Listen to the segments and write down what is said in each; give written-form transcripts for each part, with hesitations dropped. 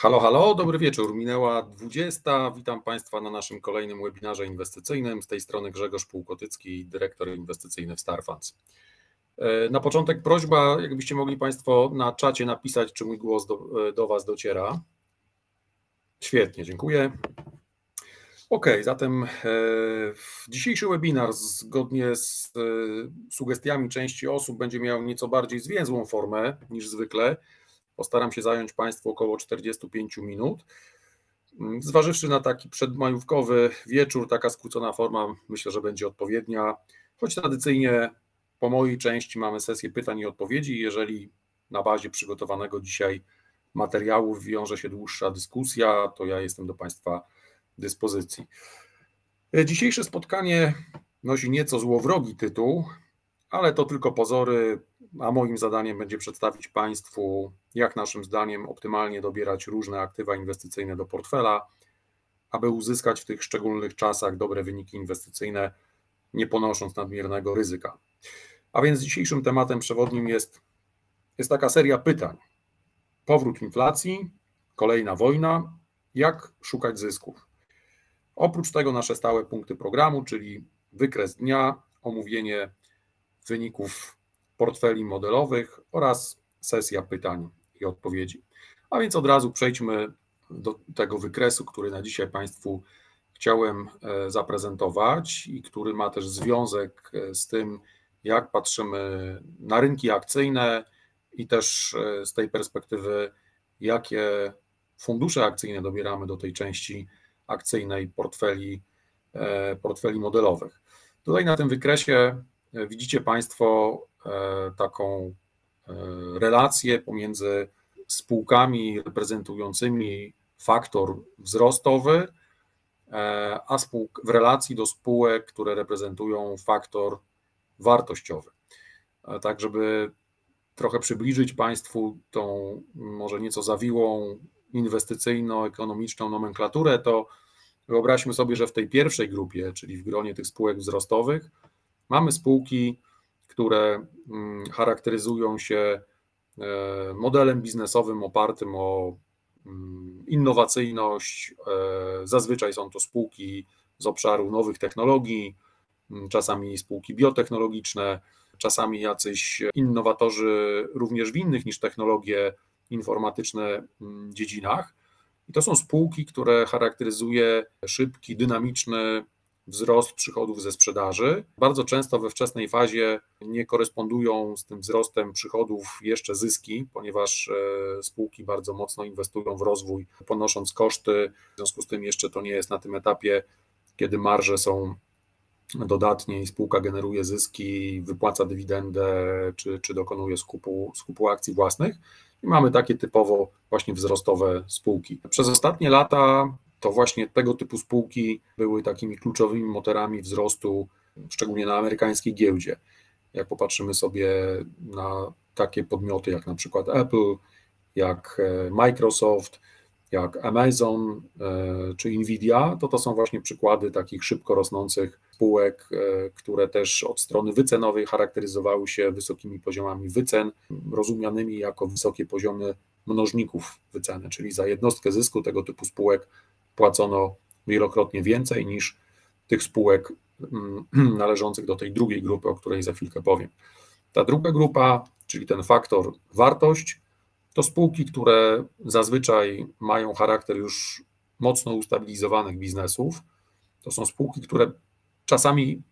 Halo, halo, dobry wieczór. Minęła 20. Witam Państwa na naszym kolejnym webinarze inwestycyjnym. Z tej strony Grzegorz Pułkotycki, dyrektor inwestycyjny w Starfunds. Na początek prośba, jakbyście mogli Państwo na czacie napisać, czy mój głos do Was dociera. Świetnie, dziękuję. Ok, zatem dzisiejszy webinar zgodnie z sugestiami części osób będzie miał nieco bardziej zwięzłą formę niż zwykle. Postaram się zająć Państwu około 45 minut. Zważywszy na taki przedmajówkowy wieczór, taka skrócona forma myślę, że będzie odpowiednia, choć tradycyjnie po mojej części mamy sesję pytań i odpowiedzi. Jeżeli na bazie przygotowanego dzisiaj materiału wiąże się dłuższa dyskusja, to ja jestem do Państwa dyspozycji. Dzisiejsze spotkanie nosi nieco złowrogi tytuł, ale to tylko pozory, a moim zadaniem będzie przedstawić Państwu, jak naszym zdaniem optymalnie dobierać różne aktywa inwestycyjne do portfela, aby uzyskać w tych szczególnych czasach dobre wyniki inwestycyjne, nie ponosząc nadmiernego ryzyka. A więc dzisiejszym tematem przewodnim jest taka seria pytań. Powrót inflacji, kolejna wojna, jak szukać zysków. Oprócz tego nasze stałe punkty programu, czyli wykres dnia, omówienie wyników portfeli modelowych oraz sesja pytań i odpowiedzi. A więc od razu przejdźmy do tego wykresu, który na dzisiaj Państwu chciałem zaprezentować i który ma też związek z tym, jak patrzymy na rynki akcyjne i też z tej perspektywy, jakie fundusze akcyjne dobieramy do tej części akcyjnej portfeli modelowych. Tutaj na tym wykresie widzicie Państwo taką relację pomiędzy spółkami reprezentującymi faktor wzrostowy, a w relacji do spółek, które reprezentują faktor wartościowy. Tak, żeby trochę przybliżyć Państwu tą może nieco zawiłą inwestycyjno-ekonomiczną nomenklaturę, to wyobraźmy sobie, że w tej pierwszej grupie, czyli w gronie tych spółek wzrostowych, mamy spółki, które charakteryzują się modelem biznesowym opartym o innowacyjność. Zazwyczaj są to spółki z obszaru nowych technologii, czasami spółki biotechnologiczne, czasami jacyś innowatorzy również w innych niż technologie informatyczne dziedzinach. I to są spółki, które charakteryzuje szybki, dynamiczny wzrost przychodów ze sprzedaży. Bardzo często we wczesnej fazie nie korespondują z tym wzrostem przychodów jeszcze zyski, ponieważ spółki bardzo mocno inwestują w rozwój, ponosząc koszty. W związku z tym jeszcze to nie jest na tym etapie, kiedy marże są dodatnie i spółka generuje zyski, wypłaca dywidendę czy dokonuje skupu akcji własnych. I mamy takie typowo właśnie wzrostowe spółki. Przez ostatnie lata to właśnie tego typu spółki były takimi kluczowymi motorami wzrostu, szczególnie na amerykańskiej giełdzie. Jak popatrzymy sobie na takie podmioty jak na przykład Apple, jak Microsoft, jak Amazon czy Nvidia, to są właśnie przykłady takich szybko rosnących spółek, które też od strony wycenowej charakteryzowały się wysokimi poziomami wycen, rozumianymi jako wysokie poziomy mnożników wyceny, czyli za jednostkę zysku tego typu spółek płacono wielokrotnie więcej niż tych spółek należących do tej drugiej grupy, o której za chwilkę powiem. Ta druga grupa, czyli ten faktor wartość, to spółki, które zazwyczaj mają charakter już mocno ustabilizowanych biznesów. To są spółki, które czasami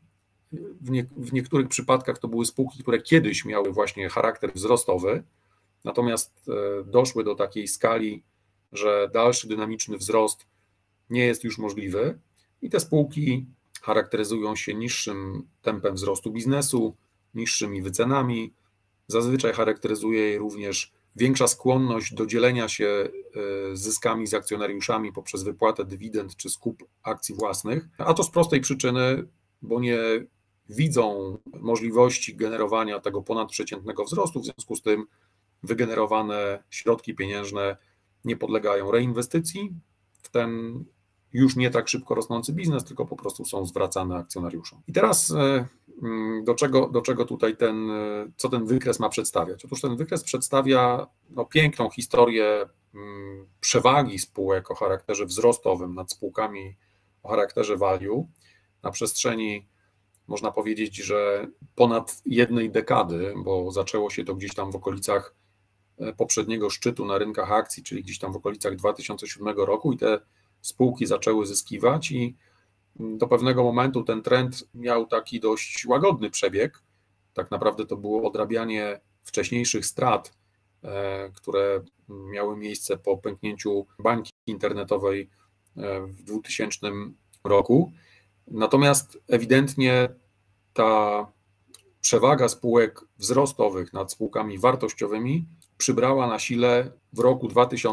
w niektórych przypadkach to były spółki, które kiedyś miały właśnie charakter wzrostowy, natomiast doszły do takiej skali, że dalszy dynamiczny wzrost nie jest już możliwy i te spółki charakteryzują się niższym tempem wzrostu biznesu, niższymi wycenami. Zazwyczaj charakteryzuje je również większa skłonność do dzielenia się zyskami z akcjonariuszami poprzez wypłatę dywidend czy skup akcji własnych, a to z prostej przyczyny, bo nie widzą możliwości generowania tego ponadprzeciętnego wzrostu, w związku z tym wygenerowane środki pieniężne nie podlegają reinwestycji w ten już nie tak szybko rosnący biznes, tylko po prostu są zwracane akcjonariuszom. I teraz do czego tutaj co ten wykres ma przedstawiać? Otóż ten wykres przedstawia piękną historię przewagi spółek o charakterze wzrostowym nad spółkami o charakterze value na przestrzeni, można powiedzieć, że ponad jednej dekady, bo zaczęło się to gdzieś tam w okolicach poprzedniego szczytu na rynkach akcji, czyli gdzieś tam w okolicach 2007 roku, i te spółki zaczęły zyskiwać i do pewnego momentu ten trend miał taki dość łagodny przebieg. Tak naprawdę to było odrabianie wcześniejszych strat, które miały miejsce po pęknięciu bańki internetowej w 2000 roku. Natomiast ewidentnie ta przewaga spółek wzrostowych nad spółkami wartościowymi przybrała na sile w roku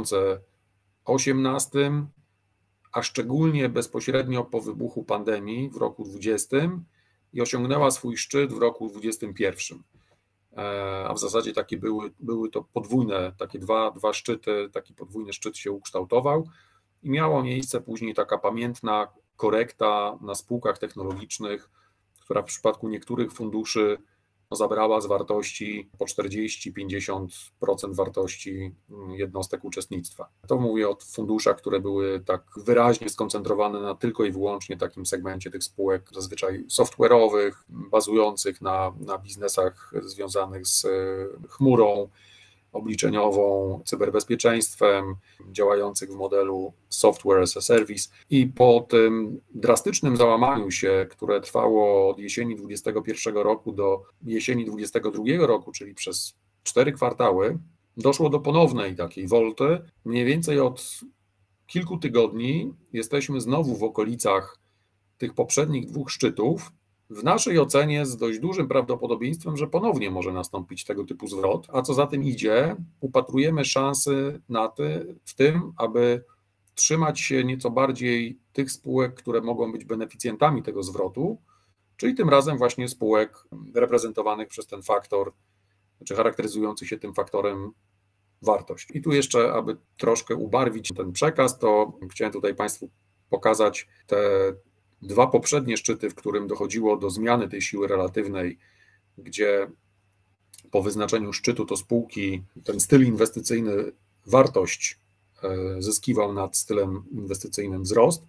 2018, a szczególnie bezpośrednio po wybuchu pandemii w roku 2020 i osiągnęła swój szczyt w roku 2021. A w zasadzie były to podwójne, takie dwa szczyty, taki podwójny szczyt się ukształtował i miało miejsce później taka pamiętna korekta na spółkach technologicznych, która w przypadku niektórych funduszy zabrała z wartości po 40-50% wartości jednostek uczestnictwa. To mówię o funduszach, które były tak wyraźnie skoncentrowane na tylko i wyłącznie takim segmencie tych spółek zazwyczaj software'owych, bazujących na biznesach związanych z chmurą obliczeniową, cyberbezpieczeństwem, działających w modelu software as a service. I po tym drastycznym załamaniu się, które trwało od jesieni 2021 roku do jesieni 2022 roku, czyli przez 4 kwartały, doszło do ponownej takiej wolty. Mniej więcej od kilku tygodni jesteśmy znowu w okolicach tych poprzednich 2 szczytów. W naszej ocenie z dość dużym prawdopodobieństwem, że ponownie może nastąpić tego typu zwrot, a co za tym idzie, upatrujemy szansy w tym, aby trzymać się nieco bardziej tych spółek, które mogą być beneficjentami tego zwrotu, czyli tym razem właśnie spółek reprezentowanych przez ten faktor, czy charakteryzujących się tym faktorem wartość. I tu jeszcze, aby troszkę ubarwić ten przekaz, to chciałem tutaj Państwu pokazać te 2 poprzednie szczyty, w którym dochodziło do zmiany tej siły relatywnej, gdzie po wyznaczeniu szczytu to spółki, ten styl inwestycyjny, wartość zyskiwał nad stylem inwestycyjnym wzrost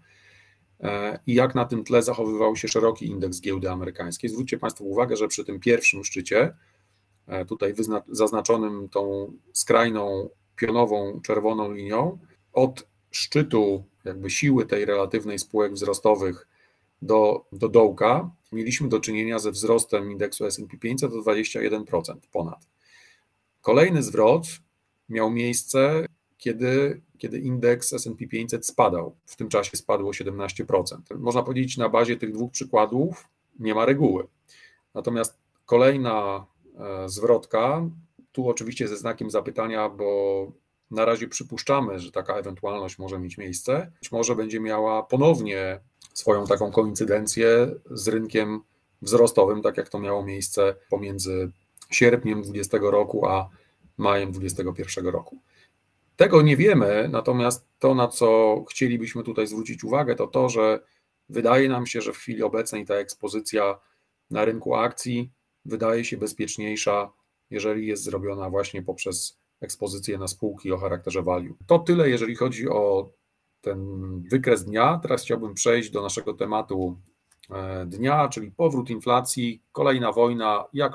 i jak na tym tle zachowywał się szeroki indeks giełdy amerykańskiej. Zwróćcie Państwo uwagę, że przy tym pierwszym szczycie, tutaj zaznaczonym tą skrajną pionową czerwoną linią, od szczytu jakby siły tej relatywnej spółek wzrostowych do dołka mieliśmy do czynienia ze wzrostem indeksu S&P 500 o 21% ponad. Kolejny zwrot miał miejsce, kiedy indeks S&P 500 spadał. W tym czasie spadło 17%. Można powiedzieć, na bazie tych 2 przykładów nie ma reguły. Natomiast kolejna zwrotka, tu oczywiście ze znakiem zapytania, bo na razie przypuszczamy, że taka ewentualność może mieć miejsce. Być może będzie miała ponownie swoją taką koincydencję z rynkiem wzrostowym, tak jak to miało miejsce pomiędzy sierpniem 2020 roku a majem 2021 roku. Tego nie wiemy, natomiast to, na co chcielibyśmy tutaj zwrócić uwagę, to to, że wydaje nam się, że w chwili obecnej ta ekspozycja na rynku akcji wydaje się bezpieczniejsza, jeżeli jest zrobiona właśnie poprzez ekspozycję na spółki o charakterze value. To tyle, jeżeli chodzi o ten wykres dnia. Teraz chciałbym przejść do naszego tematu dnia, czyli powrót inflacji, kolejna wojna, jak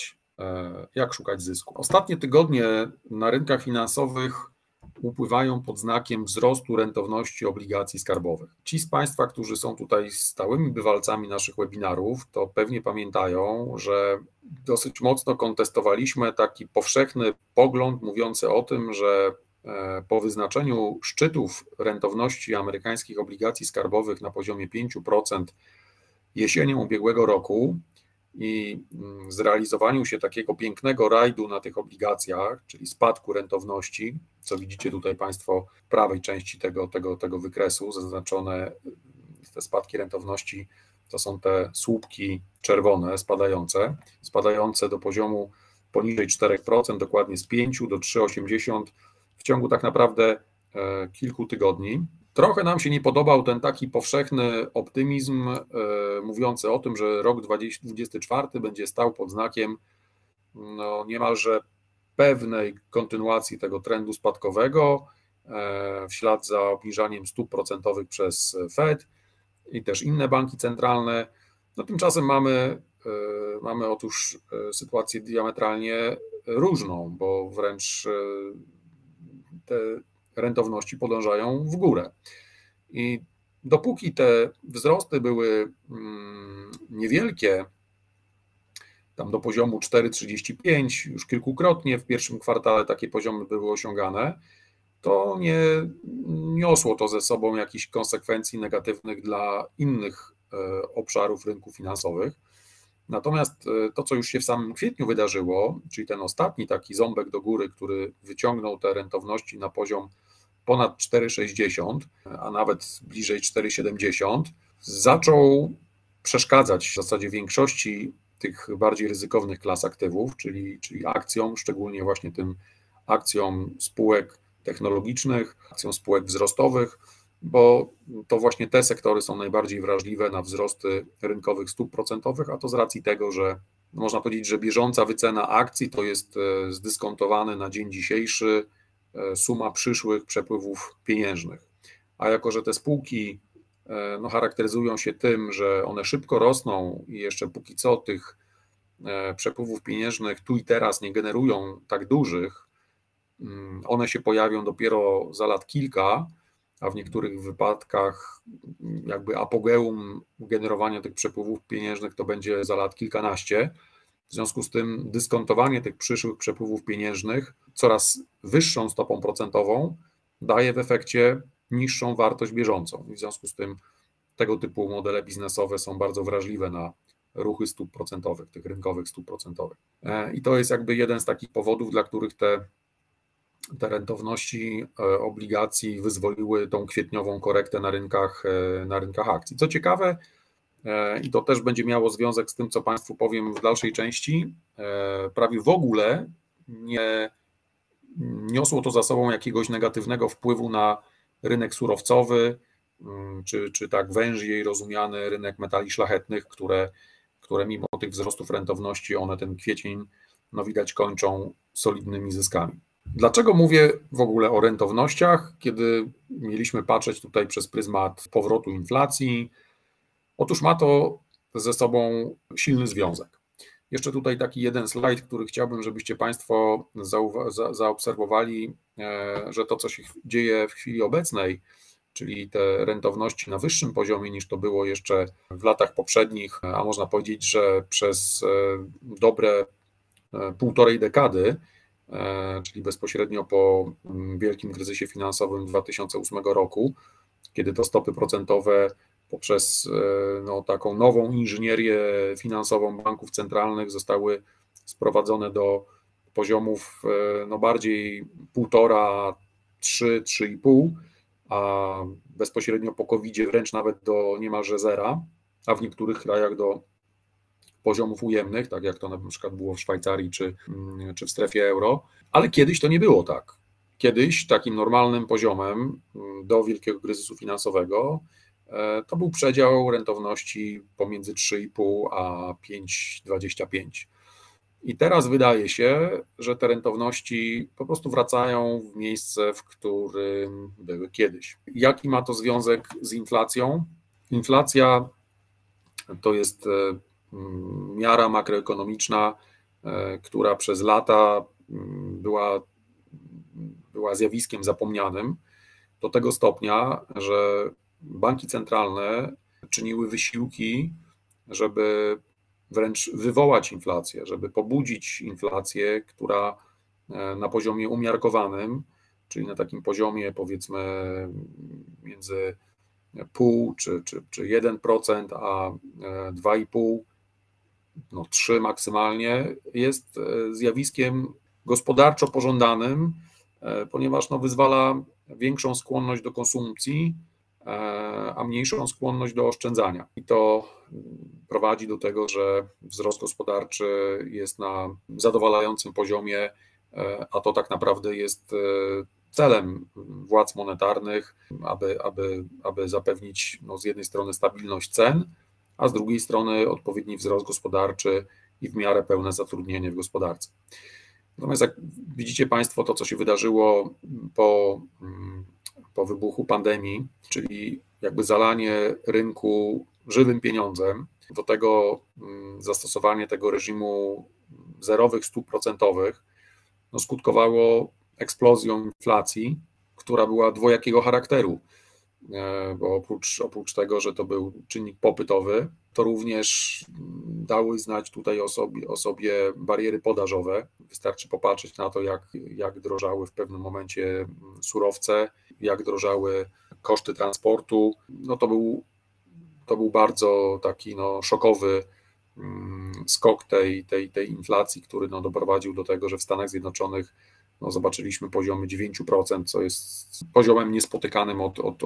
szukać zysku. Ostatnie tygodnie na rynkach finansowych upływają pod znakiem wzrostu rentowności obligacji skarbowych. Ci z Państwa, którzy są tutaj stałymi bywalcami naszych webinarów, to pewnie pamiętają, że dosyć mocno kontestowaliśmy taki powszechny pogląd mówiący o tym, że po wyznaczeniu szczytów rentowności amerykańskich obligacji skarbowych na poziomie 5% jesienią ubiegłego roku i zrealizowaniu się takiego pięknego rajdu na tych obligacjach, czyli spadku rentowności, co widzicie tutaj Państwo w prawej części tego wykresu, zaznaczone te spadki rentowności, to są te słupki czerwone spadające do poziomu poniżej 4%, dokładnie z 5 do 3,80 w ciągu tak naprawdę kilku tygodni. Trochę nam się nie podobał ten taki powszechny optymizm mówiący o tym, że rok 2024 będzie stał pod znakiem niemalże pewnej kontynuacji tego trendu spadkowego w ślad za obniżaniem stóp procentowych przez Fed i też inne banki centralne. No tymczasem mamy otóż sytuację diametralnie różną, bo wręcz te rentowności podążają w górę. I dopóki te wzrosty były niewielkie, tam do poziomu 4,35, już kilkukrotnie w pierwszym kwartale takie poziomy były osiągane, to nie niosło to ze sobą jakichś konsekwencji negatywnych dla innych obszarów rynków finansowych. Natomiast to, co już się w samym kwietniu wydarzyło, czyli ten ostatni taki ząbek do góry, który wyciągnął te rentowności na poziom ponad 4,60, a nawet bliżej 4,70, zaczął przeszkadzać w zasadzie większości tych bardziej ryzykownych klas aktywów, czyli akcjom, szczególnie właśnie tym akcjom spółek technologicznych, akcjom spółek wzrostowych, bo to właśnie te sektory są najbardziej wrażliwe na wzrosty rynkowych stóp procentowych, a to z racji tego, że można powiedzieć, że bieżąca wycena akcji to jest zdyskontowane na dzień dzisiejszy suma przyszłych przepływów pieniężnych. A jako że te spółki charakteryzują się tym, że one szybko rosną i jeszcze póki co tych przepływów pieniężnych tu i teraz nie generują tak dużych, one się pojawią dopiero za lat kilka, a w niektórych wypadkach jakby apogeum generowania tych przepływów pieniężnych to będzie za lat kilkanaście. W związku z tym dyskontowanie tych przyszłych przepływów pieniężnych coraz wyższą stopą procentową daje w efekcie niższą wartość bieżącą. I w związku z tym tego typu modele biznesowe są bardzo wrażliwe na ruchy stóp procentowych, tych rynkowych stóp procentowych. I to jest jakby jeden z takich powodów, dla których te rentowności obligacji wyzwoliły tą kwietniową korektę na rynkach akcji. Co ciekawe, i to też będzie miało związek z tym, co Państwu powiem w dalszej części, prawie w ogóle nie niosło to za sobą jakiegoś negatywnego wpływu na rynek surowcowy, czy tak węziej rozumiany rynek metali szlachetnych, które mimo tych wzrostów rentowności, one ten kwiecień, widać, kończą solidnymi zyskami. Dlaczego mówię w ogóle o rentownościach, kiedy mieliśmy patrzeć tutaj przez pryzmat powrotu inflacji? Otóż ma to ze sobą silny związek. Jeszcze tutaj taki jeden slajd, który chciałbym, żebyście Państwo zaobserwowali, że to, co się dzieje w chwili obecnej, czyli te rentowności na wyższym poziomie niż to było jeszcze w latach poprzednich, a można powiedzieć, że przez dobre półtorej dekady, czyli bezpośrednio po wielkim kryzysie finansowym 2008 roku, kiedy to stopy procentowe poprzez taką nową inżynierię finansową banków centralnych zostały sprowadzone do poziomów bardziej 1,5, 3, 3,5, a bezpośrednio po COVID-zie wręcz nawet do niemalże zera, a w niektórych krajach do poziomów ujemnych, tak jak to na przykład było w Szwajcarii czy w strefie euro, ale kiedyś to nie było tak. Kiedyś takim normalnym poziomem do wielkiego kryzysu finansowego to był przedział rentowności pomiędzy 3,5 a 5,25. I teraz wydaje się, że te rentowności po prostu wracają w miejsce, w którym były kiedyś. Jaki ma to związek z inflacją? Inflacja to jest miara makroekonomiczna, która przez lata była zjawiskiem zapomnianym do tego stopnia, że banki centralne czyniły wysiłki, żeby wręcz wywołać inflację, żeby pobudzić inflację, która na poziomie umiarkowanym, czyli na takim poziomie powiedzmy między 0,5 czy 1%, a 2,5%, 3% maksymalnie, jest zjawiskiem gospodarczo pożądanym, ponieważ wyzwala większą skłonność do konsumpcji, a mniejszą skłonność do oszczędzania. I to prowadzi do tego, że wzrost gospodarczy jest na zadowalającym poziomie, a to tak naprawdę jest celem władz monetarnych, aby zapewnić z jednej strony stabilność cen, a z drugiej strony odpowiedni wzrost gospodarczy i w miarę pełne zatrudnienie w gospodarce. Natomiast jak widzicie Państwo, to co się wydarzyło po wybuchu pandemii, czyli jakby zalanie rynku żywym pieniądzem, do tego zastosowanie tego reżimu zerowych stóp procentowych, skutkowało eksplozją inflacji, która była dwojakiego charakteru, bo oprócz tego, że to był czynnik popytowy, to również dały znać tutaj o sobie bariery podażowe. Wystarczy popatrzeć na to, jak drożały w pewnym momencie surowce, jak drożały koszty transportu. To był bardzo taki szokowy skok tej inflacji, który doprowadził do tego, że w Stanach Zjednoczonych zobaczyliśmy poziomy 9%, co jest poziomem niespotykanym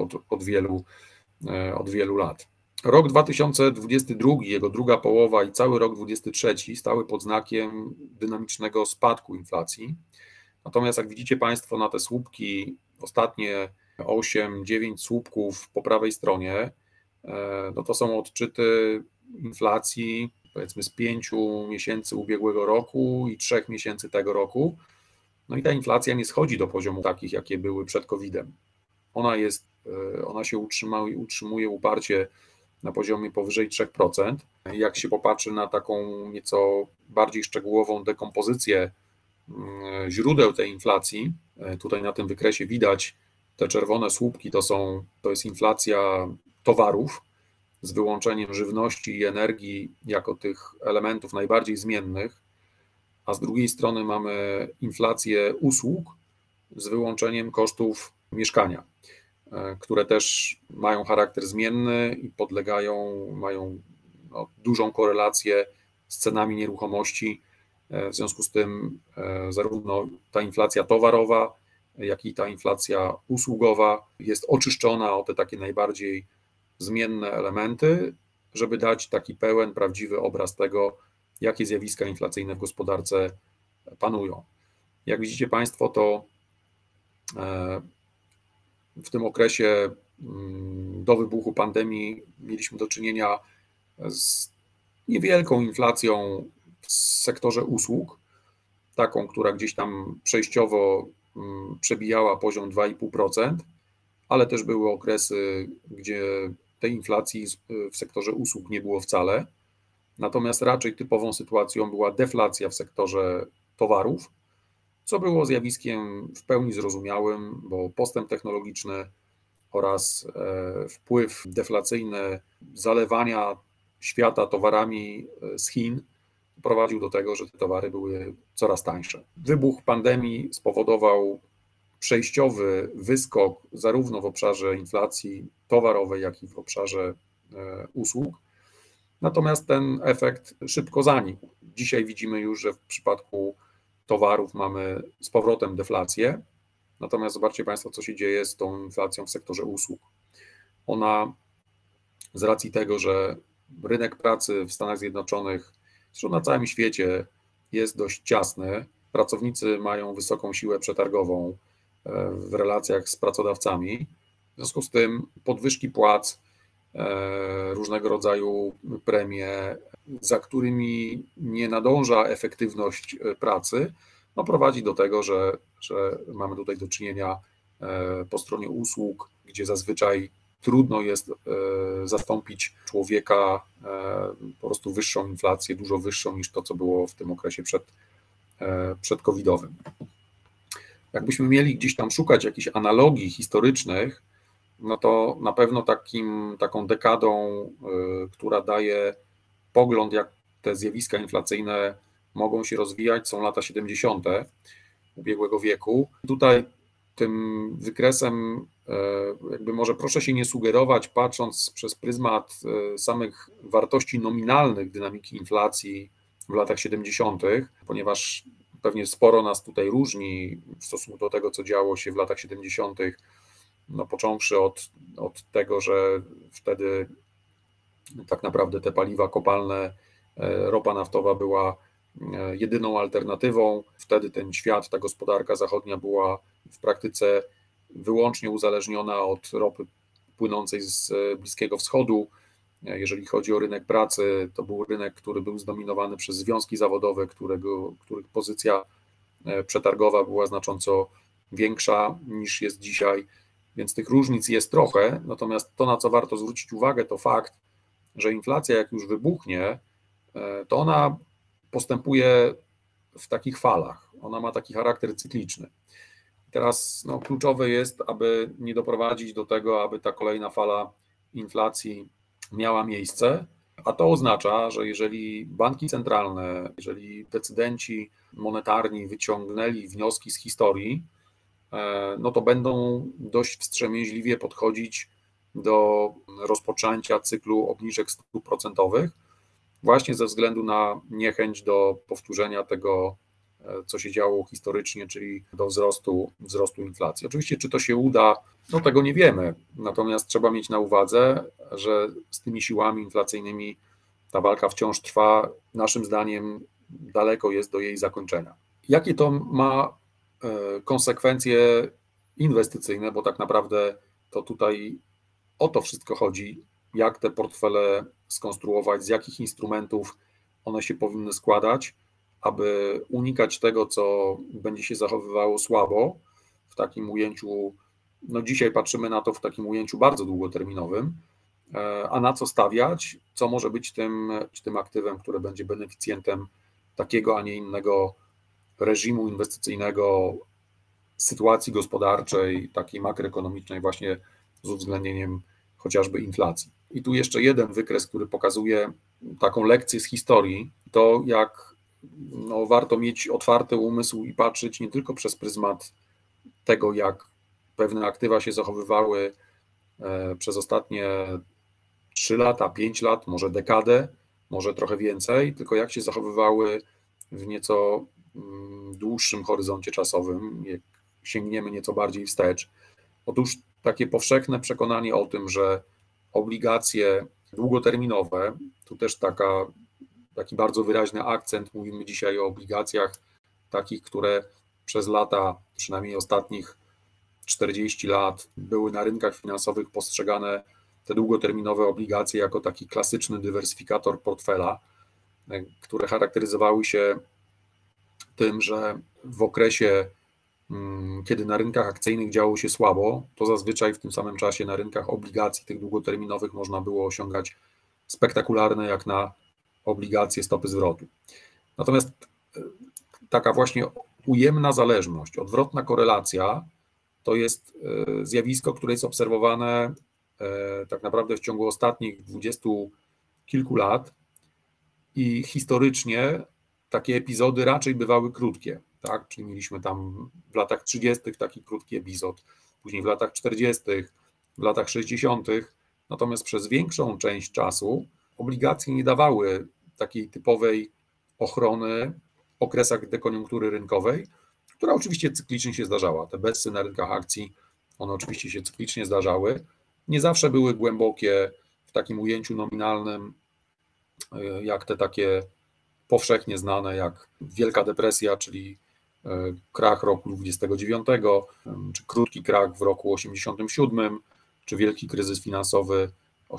od wielu lat. Rok 2022, jego druga połowa i cały rok 2023 stały pod znakiem dynamicznego spadku inflacji. Natomiast jak widzicie Państwo na te słupki, ostatnie 8-9 słupków po prawej stronie, to są odczyty inflacji powiedzmy z 5 miesięcy ubiegłego roku i 3 miesięcy tego roku. I ta inflacja nie schodzi do poziomów takich, jakie były przed COVID-em. Ona się utrzymuje uparcie na poziomie powyżej 3%. Jak się popatrzy na taką nieco bardziej szczegółową dekompozycję źródeł tej inflacji, tutaj na tym wykresie widać te czerwone słupki, to jest inflacja towarów z wyłączeniem żywności i energii jako tych elementów najbardziej zmiennych, a z drugiej strony mamy inflację usług z wyłączeniem kosztów mieszkania, które też mają charakter zmienny i mają dużą korelację z cenami nieruchomości. W związku z tym zarówno ta inflacja towarowa, jak i ta inflacja usługowa jest oczyszczona o te takie najbardziej zmienne elementy, żeby dać taki pełen, prawdziwy obraz tego, jakie zjawiska inflacyjne w gospodarce panują. Jak widzicie Państwo, to w tym okresie do wybuchu pandemii mieliśmy do czynienia z niewielką inflacją w sektorze usług, taką, która gdzieś tam przejściowo przebijała poziom 2,5%, ale też były okresy, gdzie tej inflacji w sektorze usług nie było wcale. Natomiast raczej typową sytuacją była deflacja w sektorze towarów, co było zjawiskiem w pełni zrozumiałym, bo postęp technologiczny oraz wpływ deflacyjny zalewania świata towarami z Chin prowadził do tego, że te towary były coraz tańsze. Wybuch pandemii spowodował przejściowy wyskok zarówno w obszarze inflacji towarowej, jak i w obszarze usług. Natomiast ten efekt szybko zanikł. Dzisiaj widzimy już, że w przypadku towarów mamy z powrotem deflację. Natomiast zobaczcie Państwo, co się dzieje z tą inflacją w sektorze usług. Ona z racji tego, że rynek pracy w Stanach Zjednoczonych, zresztą na całym świecie, jest dość ciasny, pracownicy mają wysoką siłę przetargową w relacjach z pracodawcami. W związku z tym podwyżki płac, różnego rodzaju premie, za którymi nie nadąża efektywność pracy, prowadzi do tego, że mamy tutaj do czynienia po stronie usług, gdzie zazwyczaj trudno jest zastąpić człowieka po prostu wyższą inflację, dużo wyższą niż to, co było w tym okresie przed COVID-owym. Jakbyśmy mieli gdzieś tam szukać jakichś analogii historycznych, to na pewno taką dekadą, która daje pogląd, jak te zjawiska inflacyjne mogą się rozwijać, są lata 70. ubiegłego wieku. Tutaj tym wykresem jakby może proszę się nie sugerować, patrząc przez pryzmat samych wartości nominalnych dynamiki inflacji w latach 70., ponieważ pewnie sporo nas tutaj różni w stosunku do tego, co działo się w latach 70., począwszy od tego, że wtedy tak naprawdę te paliwa kopalne, ropa naftowa była jedyną alternatywą. Wtedy ten świat, ta gospodarka zachodnia była w praktyce wyłącznie uzależniona od ropy płynącej z Bliskiego Wschodu. Jeżeli chodzi o rynek pracy, to był rynek, który był zdominowany przez związki zawodowe, których pozycja przetargowa była znacząco większa niż jest dzisiaj, więc tych różnic jest trochę, natomiast to, na co warto zwrócić uwagę, to fakt, że inflacja jak już wybuchnie, to ona postępuje w takich falach, ona ma taki charakter cykliczny. Teraz kluczowe jest, aby nie doprowadzić do tego, aby ta kolejna fala inflacji miała miejsce, a to oznacza, że jeżeli banki centralne, jeżeli decydenci monetarni wyciągnęli wnioski z historii, no to będą dość wstrzemięźliwie podchodzić do rozpoczęcia cyklu obniżek stóp procentowych, właśnie ze względu na niechęć do powtórzenia tego, co się działo historycznie, czyli do wzrostu inflacji. Oczywiście, czy to się uda, no tego nie wiemy, natomiast trzeba mieć na uwadze, że z tymi siłami inflacyjnymi ta walka wciąż trwa. Naszym zdaniem daleko jest do jej zakończenia. Jakie to ma konsekwencje inwestycyjne, bo tak naprawdę to tutaj o to wszystko chodzi, jak te portfele skonstruować, z jakich instrumentów one się powinny składać, aby unikać tego, co będzie się zachowywało słabo w takim ujęciu, no dzisiaj patrzymy na to w takim ujęciu bardzo długoterminowym, a na co stawiać, co może być tym aktywem, które będzie beneficjentem takiego, a nie innego reżimu inwestycyjnego, sytuacji gospodarczej, takiej makroekonomicznej, właśnie z uwzględnieniem chociażby inflacji. I tu jeszcze jeden wykres, który pokazuje taką lekcję z historii, to jak warto mieć otwarty umysł i patrzeć nie tylko przez pryzmat tego, jak pewne aktywa się zachowywały przez ostatnie 3 lata, 5 lat, może dekadę, może trochę więcej, tylko jak się zachowywały w nieco dłuższym horyzoncie czasowym, jak sięgniemy nieco bardziej wstecz. Otóż takie powszechne przekonanie o tym, że obligacje długoterminowe, tu też taki bardzo wyraźny akcent, mówimy dzisiaj o obligacjach takich, które przez lata, przynajmniej ostatnich 40 lat, były na rynkach finansowych postrzegane, te długoterminowe obligacje, jako taki klasyczny dywersyfikator portfela, które charakteryzowały się tym, że w okresie, kiedy na rynkach akcyjnych działo się słabo, to zazwyczaj w tym samym czasie na rynkach obligacji tych długoterminowych można było osiągać spektakularne, jak na obligacje, stopy zwrotu. Natomiast taka właśnie ujemna zależność, odwrotna korelacja, to jest zjawisko, które jest obserwowane tak naprawdę w ciągu ostatnich 20 kilku lat i historycznie takie epizody raczej bywały krótkie, tak? Czyli mieliśmy tam w latach 30. taki krótki epizod, później w latach 40., w latach 60., natomiast przez większą część czasu obligacje nie dawały takiej typowej ochrony w okresach dekoniunktury rynkowej, która oczywiście cyklicznie się zdarzała. Te bessy na rynkach akcji, one oczywiście się cyklicznie zdarzały. Nie zawsze były głębokie w takim ujęciu nominalnym, jak te takie powszechnie znane, jak Wielka Depresja, czyli krach roku 29, czy krótki krach w roku 87, czy wielki kryzys finansowy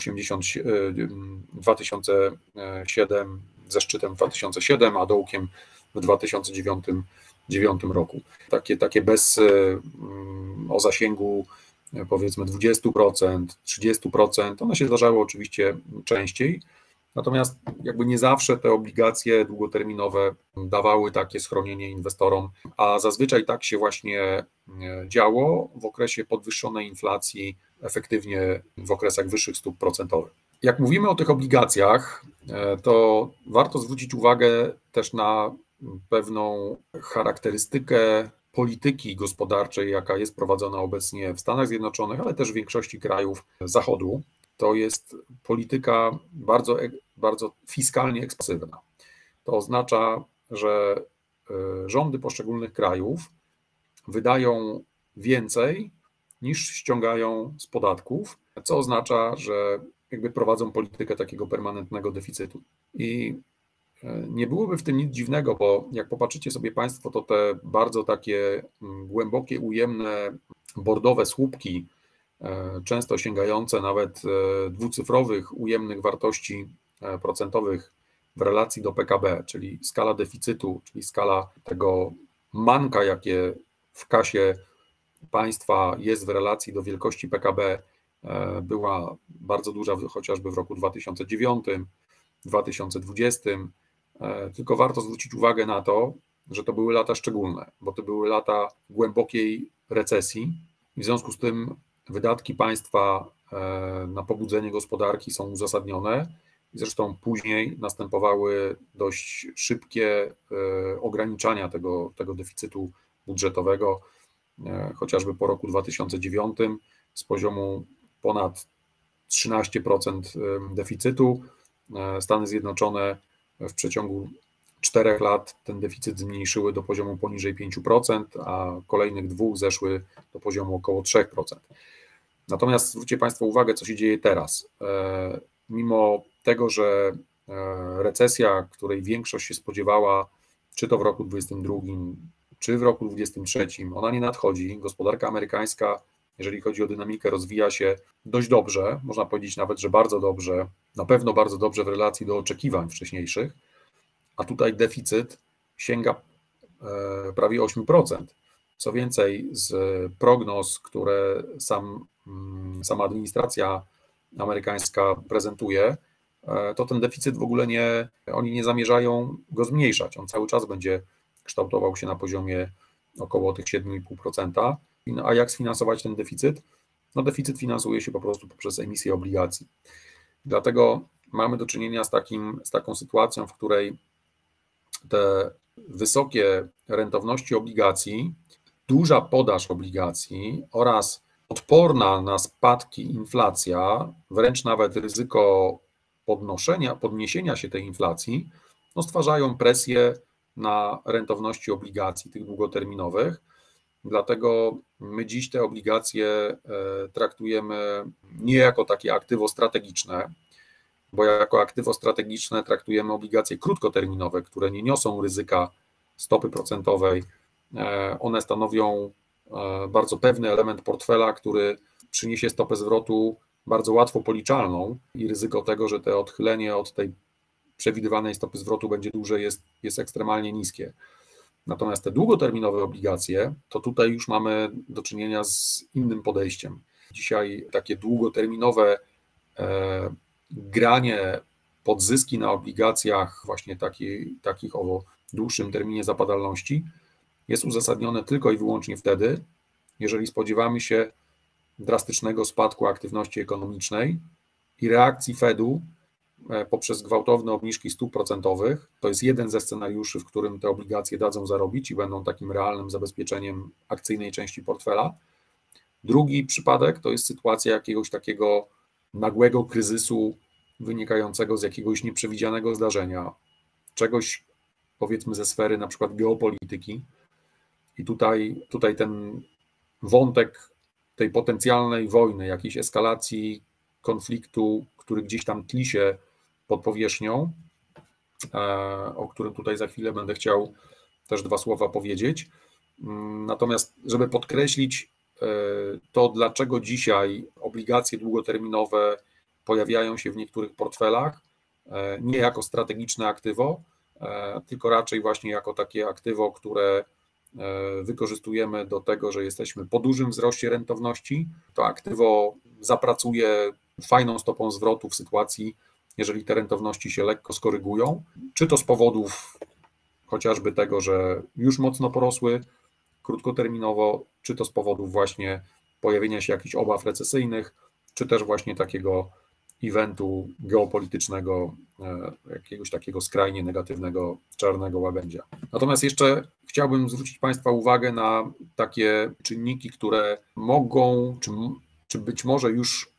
2007 ze szczytem w 2007, a dołkiem w 2009 roku. Takie bez o zasięgu powiedzmy 20%, 30%, one się zdarzały oczywiście częściej, natomiast jakby nie zawsze te obligacje długoterminowe dawały takie schronienie inwestorom, a zazwyczaj tak się właśnie działo w okresie podwyższonej inflacji, efektywnie w okresach wyższych stóp procentowych. Jak mówimy o tych obligacjach, to warto zwrócić uwagę też na pewną charakterystykę polityki gospodarczej, jaka jest prowadzona obecnie w Stanach Zjednoczonych, ale też w większości krajów Zachodu. To jest polityka bardzo, bardzo fiskalnie ekspansywna. To oznacza, że rządy poszczególnych krajów wydają więcej niż ściągają z podatków, co oznacza, że jakby prowadzą politykę takiego permanentnego deficytu. I Nie byłoby w tym nic dziwnego, bo jak popatrzycie sobie Państwo, to te bardzo takie głębokie, ujemne, bordowe słupki, często sięgające nawet dwucyfrowych, ujemnych wartości procentowych w relacji do PKB, czyli skala deficytu, czyli skala tego manka, jakie w kasie państwa jest w relacji do wielkości PKB, była bardzo duża chociażby w roku 2009, 2020, tylko warto zwrócić uwagę na to, że to były lata szczególne, bo to były lata głębokiej recesji i w związku z tym wydatki państwa na pobudzenie gospodarki są uzasadnione i zresztą później następowały dość szybkie ograniczania tego deficytu budżetowego, chociażby po roku 2009 z poziomu ponad 13% deficytu. Stany Zjednoczone w przeciągu 4 lat ten deficyt zmniejszyły do poziomu poniżej 5%, a kolejnych 2 zeszły do poziomu około 3%. Natomiast zwróćcie Państwo uwagę, co się dzieje teraz. Mimo tego, że recesja, której większość się spodziewała, czy to w roku 2022, czy w roku 2023, ona nie nadchodzi. Gospodarka amerykańska, jeżeli chodzi o dynamikę, rozwija się dość dobrze, można powiedzieć nawet, że bardzo dobrze, na pewno bardzo dobrze w relacji do oczekiwań wcześniejszych, a tutaj deficyt sięga prawie 8%. Co więcej, z prognoz, które sama administracja amerykańska prezentuje, to ten deficyt w ogóle oni nie zamierzają go zmniejszać. On cały czas będzie kształtował się na poziomie około tych 7,5%. A jak sfinansować ten deficyt? No deficyt finansuje się po prostu poprzez emisję obligacji. Dlatego mamy do czynienia z taką sytuacją, w której te wysokie rentowności obligacji, duża podaż obligacji oraz odporna na spadki inflacja, wręcz nawet ryzyko podniesienia się tej inflacji, no stwarzają presję na rentowności obligacji tych długoterminowych. Dlatego my dziś te obligacje traktujemy nie jako takie aktywo strategiczne, bo jako aktywo strategiczne traktujemy obligacje krótkoterminowe, które nie niosą ryzyka stopy procentowej. One stanowią bardzo pewny element portfela, który przyniesie stopę zwrotu bardzo łatwo policzalną i ryzyko tego, że te odchylenie od tej przewidywanej stopy zwrotu będzie duże, jest ekstremalnie niskie. Natomiast te długoterminowe obligacje, to tutaj już mamy do czynienia z innym podejściem. Dzisiaj takie długoterminowe granie pod zyski na obligacjach właśnie takich o dłuższym terminie zapadalności jest uzasadnione tylko i wyłącznie wtedy, jeżeli spodziewamy się drastycznego spadku aktywności ekonomicznej i reakcji Fedu poprzez gwałtowne obniżki stóp procentowych. To jest jeden ze scenariuszy, w którym te obligacje dadzą zarobić i będą takim realnym zabezpieczeniem akcyjnej części portfela. Drugi przypadek to jest sytuacja jakiegoś takiego nagłego kryzysu wynikającego z jakiegoś nieprzewidzianego zdarzenia, czegoś powiedzmy ze sfery na przykład geopolityki. I tutaj ten wątek tej potencjalnej wojny, jakiejś eskalacji konfliktu, który gdzieś tam tli się pod powierzchnią, o którym tutaj za chwilę będę chciał też 2 słowa powiedzieć. Natomiast żeby podkreślić to, dlaczego dzisiaj obligacje długoterminowe pojawiają się w niektórych portfelach, nie jako strategiczne aktywo, tylko raczej właśnie jako takie aktywo, które wykorzystujemy do tego, że jesteśmy po dużym wzroście rentowności. To aktywo zapracuje fajną stopą zwrotu w sytuacji, jeżeli te rentowności się lekko skorygują, czy to z powodów chociażby tego, że już mocno porosły krótkoterminowo, czy to z powodów właśnie pojawienia się jakichś obaw recesyjnych, czy też właśnie takiego eventu geopolitycznego, jakiegoś takiego skrajnie negatywnego, czarnego łabędzia. Natomiast jeszcze chciałbym zwrócić Państwa uwagę na takie czynniki, które mogą, czy być może już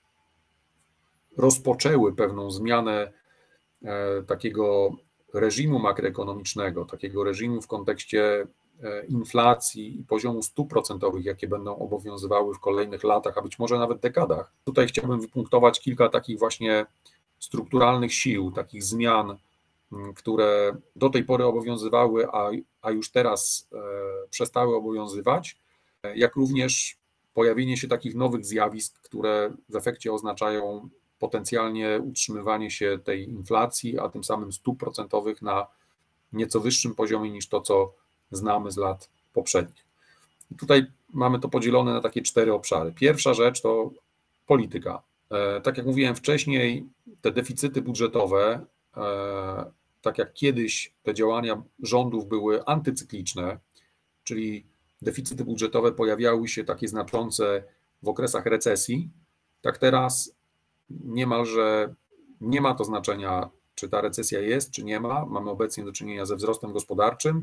rozpoczęły pewną zmianę takiego reżimu makroekonomicznego, takiego reżimu w kontekście inflacji i poziomu stóp procentowych, jakie będą obowiązywały w kolejnych latach, a być może nawet dekadach. Tutaj chciałbym wypunktować kilka takich właśnie strukturalnych sił, takich zmian które do tej pory obowiązywały, a już teraz przestały obowiązywać, jak również pojawienie się takich nowych zjawisk, które w efekcie oznaczają potencjalnie utrzymywanie się tej inflacji, a tym samym stóp procentowych na nieco wyższym poziomie niż to, co znamy z lat poprzednich. I tutaj mamy to podzielone na takie 4 obszary. Pierwsza rzecz to polityka. Tak jak mówiłem wcześniej, te deficyty budżetowe, tak jak kiedyś te działania rządów były antycykliczne, czyli deficyty budżetowe pojawiały się takie znaczące w okresach recesji, tak teraz niemalże nie ma to znaczenia, czy ta recesja jest, czy nie ma. Mamy obecnie do czynienia ze wzrostem gospodarczym,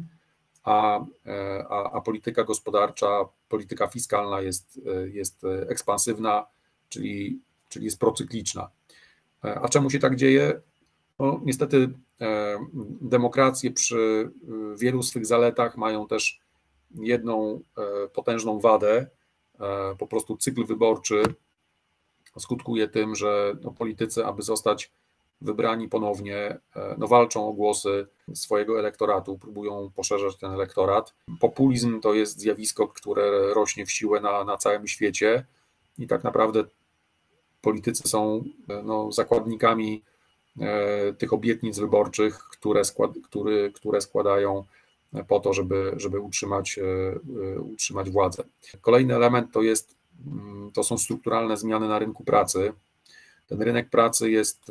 a polityka gospodarcza, polityka fiskalna jest ekspansywna, czyli jest procykliczna. A czemu się tak dzieje? No, niestety demokracje przy wielu swych zaletach mają też jedną potężną wadę. Po prostu cykl wyborczy skutkuje tym, że politycy, aby zostać wybrani ponownie, walczą o głosy swojego elektoratu, próbują poszerzać ten elektorat. Populizm to jest zjawisko, które rośnie w siłę na całym świecie i tak naprawdę politycy są zakładnikami tych obietnic wyborczych, które składają po to, żeby utrzymać władzę. Kolejny element to są strukturalne zmiany na rynku pracy. Ten rynek pracy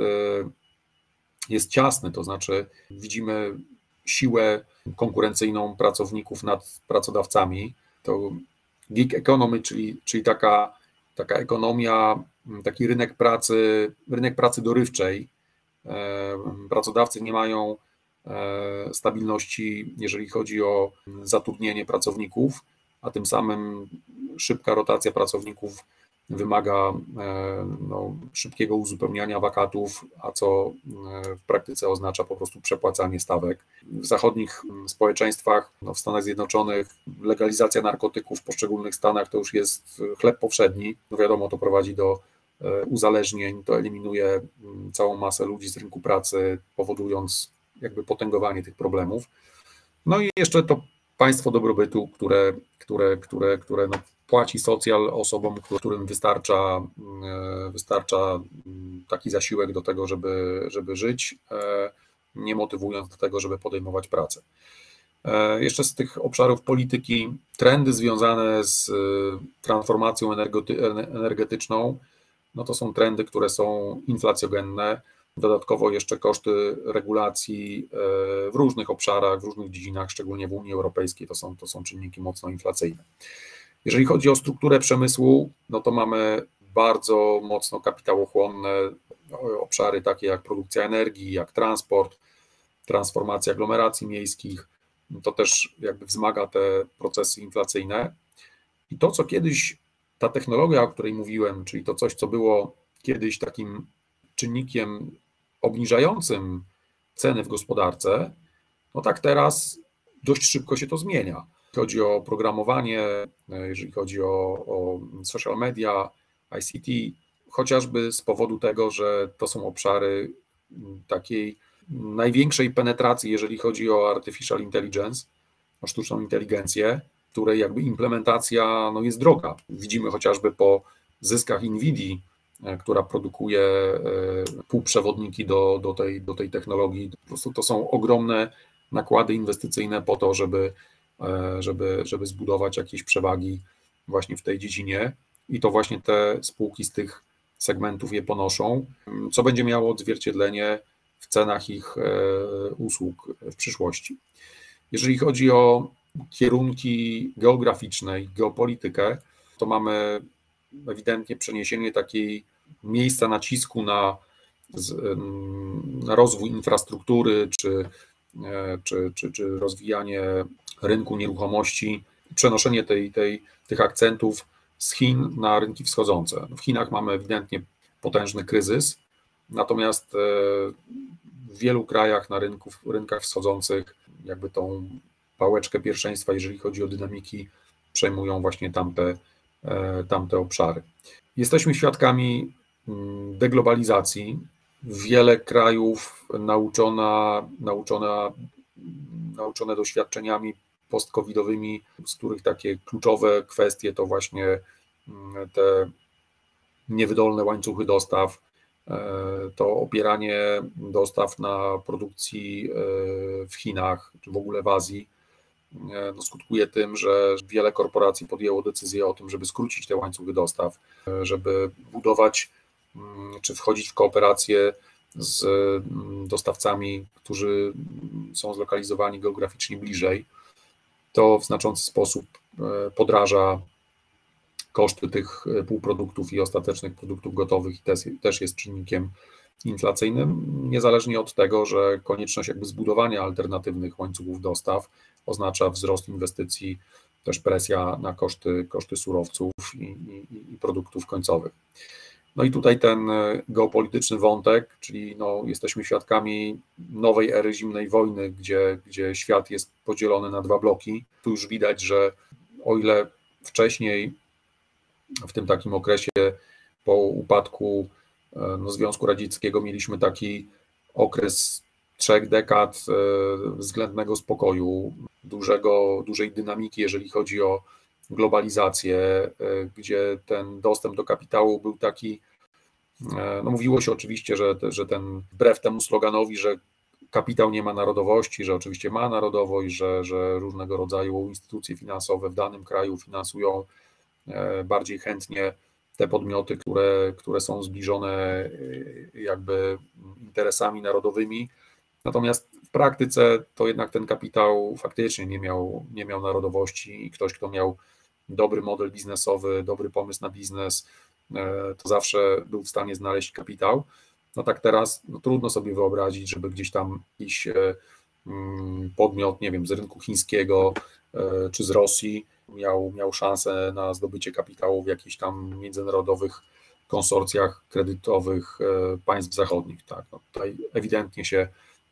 jest ciasny, to znaczy widzimy siłę konkurencyjną pracowników nad pracodawcami. To gig economy, czyli taka ekonomia, taki rynek pracy dorywczej. Pracodawcy nie mają stabilności, jeżeli chodzi o zatrudnienie pracowników, a tym samym szybka rotacja pracowników wymaga szybkiego uzupełniania wakatów, a co w praktyce oznacza po prostu przepłacanie stawek. W zachodnich społeczeństwach, w Stanach Zjednoczonych, legalizacja narkotyków w poszczególnych stanach to już jest chleb powszedni. Wiadomo, to prowadzi do uzależnień, to eliminuje całą masę ludzi z rynku pracy, powodując jakby potęgowanie tych problemów. No i jeszcze to państwo dobrobytu, które płaci socjal osobom, którym wystarcza taki zasiłek do tego, żeby żyć, nie motywując do tego, żeby podejmować pracę. Jeszcze z tych obszarów polityki, trendy związane z transformacją energetyczną, to są trendy, które są inflacjogenne. Dodatkowo jeszcze koszty regulacji w różnych obszarach, w różnych dziedzinach, szczególnie w Unii Europejskiej, to są czynniki mocno inflacyjne. Jeżeli chodzi o strukturę przemysłu, to mamy bardzo mocno kapitałochłonne obszary takie jak produkcja energii, jak transport, transformacja aglomeracji miejskich. To też jakby wzmaga te procesy inflacyjne. I to, co kiedyś, ta technologia, o której mówiłem, czyli to coś, co było kiedyś takim czynnikiem obniżającym ceny w gospodarce, tak teraz dość szybko się to zmienia. Jeżeli chodzi o programowanie, jeżeli chodzi o social media, ICT, chociażby z powodu tego, że to są obszary takiej największej penetracji, jeżeli chodzi o artificial intelligence, o sztuczną inteligencję, której jakby implementacja jest droga. Widzimy chociażby po zyskach NVIDII, która produkuje półprzewodniki do tej technologii. Po prostu to są ogromne nakłady inwestycyjne po to, żeby zbudować jakieś przewagi właśnie w tej dziedzinie i to właśnie te spółki z tych segmentów je ponoszą, co będzie miało odzwierciedlenie w cenach ich usług w przyszłości. Jeżeli chodzi o kierunki geograficzne i geopolitykę, to mamy ewidentnie przeniesienie takiej miejsca nacisku na rozwój infrastruktury czy rozwijanie rynku nieruchomości, przenoszenie tych akcentów z Chin na rynki wschodzące. W Chinach mamy ewidentnie potężny kryzys, natomiast w wielu krajach na rynkach wschodzących jakby tą pałeczkę pierwszeństwa, jeżeli chodzi o dynamiki, przejmują właśnie tamte obszary. Jesteśmy świadkami deglobalizacji. Wiele krajów nauczone doświadczeniami post-covidowymi, z których takie kluczowe kwestie to właśnie te niewydolne łańcuchy dostaw, to opieranie dostaw na produkcji w Chinach czy w ogóle w Azji, no skutkuje tym, że wiele korporacji podjęło decyzję o tym, żeby skrócić te łańcuchy dostaw, żeby budować czy wchodzić w kooperację z dostawcami, którzy są zlokalizowani geograficznie bliżej. To w znaczący sposób podraża koszty tych półproduktów i ostatecznych produktów gotowych i też jest czynnikiem inflacyjnym, niezależnie od tego, że konieczność jakby zbudowania alternatywnych łańcuchów dostaw oznacza wzrost inwestycji, też presja na koszty surowców i produktów końcowych. No i tutaj ten geopolityczny wątek, czyli no, jesteśmy świadkami nowej ery zimnej wojny, gdzie świat jest podzielony na dwa bloki. Tu już widać, że o ile wcześniej w tym takim okresie po upadku Związku Radzieckiego mieliśmy taki okres 3 dekad względnego spokoju, dużej dynamiki, jeżeli chodzi o globalizację, gdzie ten dostęp do kapitału był taki, no mówiło się oczywiście, że ten wbrew temu sloganowi, że kapitał nie ma narodowości, że oczywiście ma narodowość, że różnego rodzaju instytucje finansowe w danym kraju finansują bardziej chętnie te podmioty, które są zbliżone jakby interesami narodowymi. Natomiast w praktyce to jednak ten kapitał faktycznie nie miał narodowości i ktoś, kto miał dobry model biznesowy, dobry pomysł na biznes, to zawsze był w stanie znaleźć kapitał. No tak teraz no trudno sobie wyobrazić, żeby gdzieś tam jakiś podmiot, nie wiem, z rynku chińskiego czy z Rosji miał szansę na zdobycie kapitału w jakichś tam międzynarodowych konsorcjach kredytowych państw zachodnich. Tak? No tutaj ewidentnie się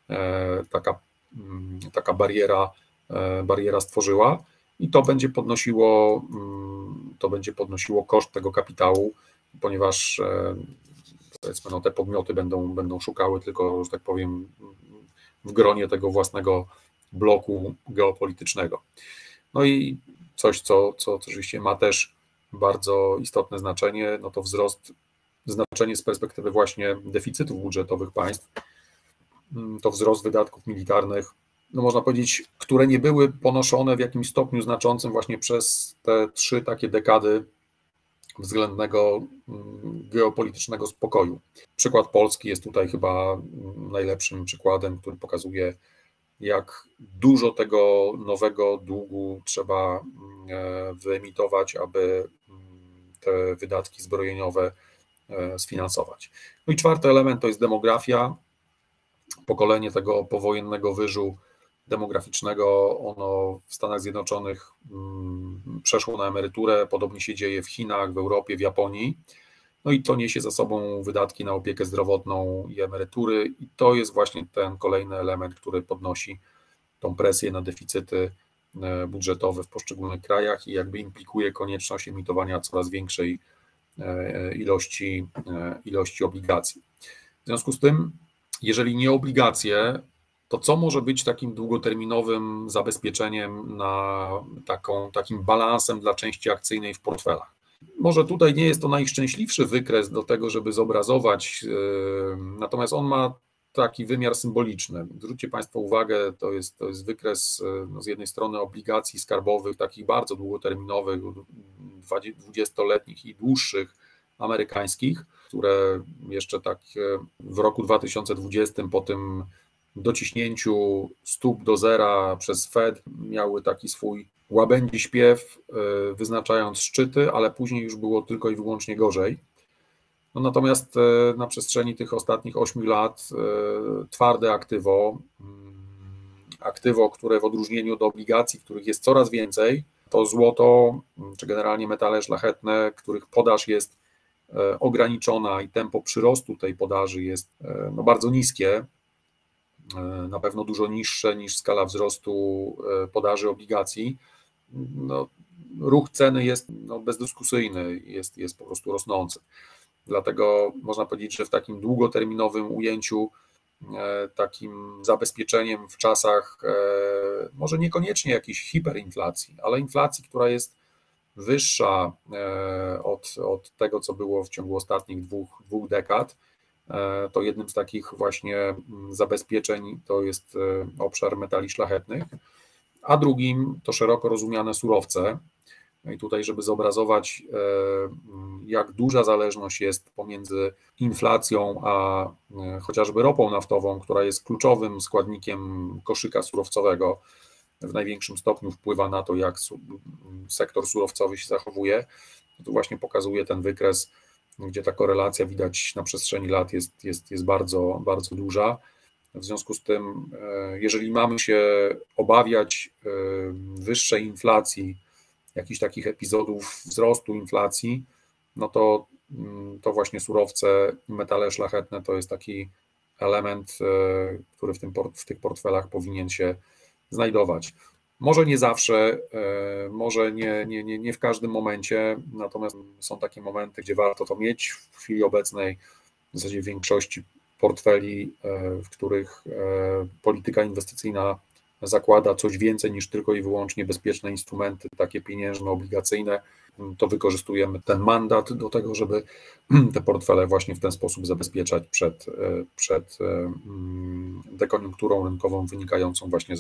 taka bariera stworzyła i to będzie podnosiło koszt tego kapitału, ponieważ powiedzmy, no te podmioty będą szukały tylko, że tak powiem, w gronie tego własnego bloku geopolitycznego. No i coś, co oczywiście ma też bardzo istotne znaczenie, no to znaczenie z perspektywy właśnie deficytów budżetowych państw, to wzrost wydatków militarnych, no można powiedzieć, które nie były ponoszone w jakimś stopniu znaczącym właśnie przez te 3 takie dekady względnego geopolitycznego spokoju. Przykład Polski jest tutaj chyba najlepszym przykładem, który pokazuje, jak dużo tego nowego długu trzeba wyemitować, aby te wydatki zbrojeniowe sfinansować. No i 4. element to jest demografia. Pokolenie tego powojennego wyżu demograficznego, ono w Stanach Zjednoczonych przeszło na emeryturę, podobnie się dzieje w Chinach, w Europie, w Japonii. No i to niesie za sobą wydatki na opiekę zdrowotną i emerytury i to jest właśnie ten kolejny element, który podnosi tą presję na deficyty budżetowe w poszczególnych krajach i jakby implikuje konieczność emitowania coraz większej ilości obligacji. W związku z tym, jeżeli nie obligacje, to co może być takim długoterminowym zabezpieczeniem na takim balansem dla części akcyjnej w portfelach? Może tutaj nie jest to najszczęśliwszy wykres do tego, żeby zobrazować, natomiast on ma taki wymiar symboliczny. Zwróćcie Państwo uwagę, to jest wykres no z jednej strony obligacji skarbowych, takich bardzo długoterminowych, 20-letnich i dłuższych amerykańskich, które jeszcze tak w roku 2020 po tym dociśnięciu stóp do zera przez Fed miały taki swój łabędzi śpiew, wyznaczając szczyty, ale później już było tylko i wyłącznie gorzej. No natomiast na przestrzeni tych ostatnich 8 lat twarde aktywo, które w odróżnieniu do obligacji, których jest coraz więcej, to złoto, czy generalnie metale szlachetne, których podaż jest ograniczona i tempo przyrostu tej podaży jest no, bardzo niskie, na pewno dużo niższe niż skala wzrostu podaży obligacji. No, ruch ceny jest no, bezdyskusyjny, jest po prostu rosnący. Dlatego można powiedzieć, że w takim długoterminowym ujęciu takim zabezpieczeniem w czasach może niekoniecznie jakiejś hiperinflacji, ale inflacji, która jest wyższa od tego, co było w ciągu ostatnich dwóch dekad, to jednym z takich właśnie zabezpieczeń to jest obszar metali szlachetnych, a drugim to szeroko rozumiane surowce. No i tutaj, żeby zobrazować, jak duża zależność jest pomiędzy inflacją a chociażby ropą naftową, która jest kluczowym składnikiem koszyka surowcowego, w największym stopniu wpływa na to, jak sektor surowcowy się zachowuje. Tu właśnie pokazuje ten wykres, gdzie ta korelacja widać na przestrzeni lat jest bardzo, bardzo duża. W związku z tym, jeżeli mamy się obawiać wyższej inflacji, jakichś takich epizodów wzrostu inflacji, no to właśnie surowce, metale szlachetne to jest taki element, który w tych portfelach powinien się znajdować. Może nie zawsze, może nie w każdym momencie, natomiast są takie momenty, gdzie warto to mieć. W chwili obecnej w zasadzie w większości portfeli, w których polityka inwestycyjna zakłada coś więcej niż tylko i wyłącznie bezpieczne instrumenty, takie pieniężne, obligacyjne, to wykorzystujemy ten mandat do tego, żeby te portfele właśnie w ten sposób zabezpieczać przed dekoniunkturą rynkową wynikającą właśnie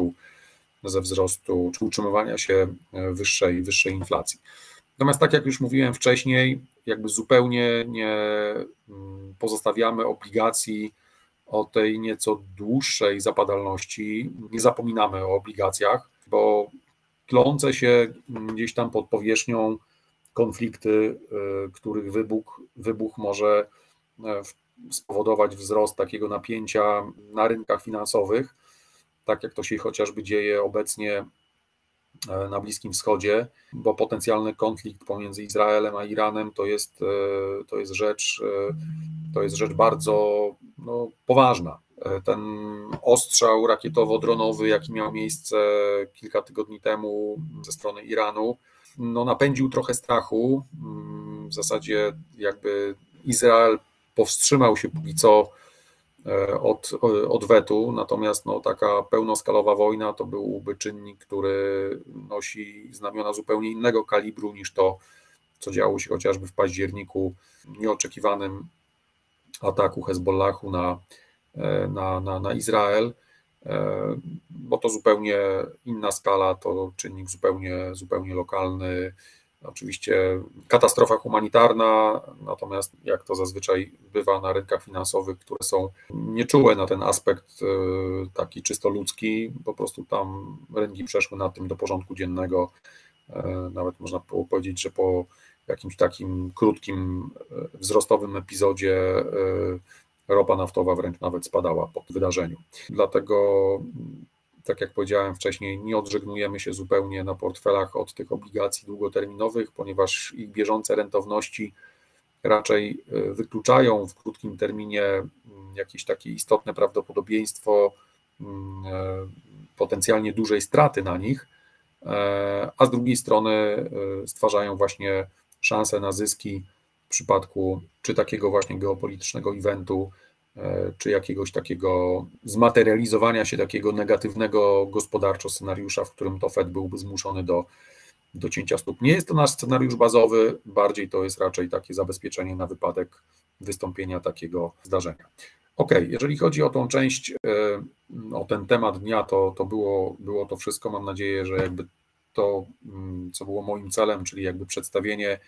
ze wzrostu czy utrzymywania się wyższej inflacji. Natomiast tak jak już mówiłem wcześniej, jakby zupełnie nie pozostawiamy obligacji o tej nieco dłuższej zapadalności, nie zapominamy o obligacjach, bo tlące się gdzieś tam pod powierzchnią konflikty, których wybuch może spowodować wzrost takiego napięcia na rynkach finansowych, tak jak to się chociażby dzieje obecnie na Bliskim Wschodzie, bo potencjalny konflikt pomiędzy Izraelem a Iranem to jest rzecz bardzo poważna. Ten ostrzał rakietowo-dronowy, jaki miał miejsce kilka tygodni temu ze strony Iranu, napędził trochę strachu. W zasadzie jakby Izrael powstrzymał się póki co od odwetu, natomiast taka pełnoskalowa wojna to byłby czynnik, który nosi znamiona zupełnie innego kalibru niż to, co działo się chociażby w październiku, nieoczekiwanym ataku Hezbollahu na Izrael, bo to zupełnie inna skala, to czynnik zupełnie lokalny. Oczywiście katastrofa humanitarna, natomiast jak to zazwyczaj bywa na rynkach finansowych, które są nieczułe na ten aspekt taki czysto ludzki, po prostu tam rynki przeszły na tym do porządku dziennego. Nawet można było powiedzieć, że po jakimś takim krótkim wzrostowym epizodzie ropa naftowa wręcz nawet spadała po tym wydarzeniu. Dlatego, tak jak powiedziałem wcześniej, nie odżegnujemy się zupełnie na portfelach od tych obligacji długoterminowych, ponieważ ich bieżące rentowności raczej wykluczają w krótkim terminie jakieś takie istotne prawdopodobieństwo potencjalnie dużej straty na nich, a z drugiej strony stwarzają właśnie szanse na zyski w przypadku czy takiego właśnie geopolitycznego eventu, czy jakiegoś takiego zmaterializowania się takiego negatywnego gospodarczo scenariusza, w którym to Fed byłby zmuszony do cięcia stóp. Nie jest to nasz scenariusz bazowy, bardziej to jest raczej takie zabezpieczenie na wypadek wystąpienia takiego zdarzenia. Ok, jeżeli chodzi o tą część, o ten temat dnia, to było to wszystko. Mam nadzieję, że jakby to, co było moim celem, czyli jakby przedstawienie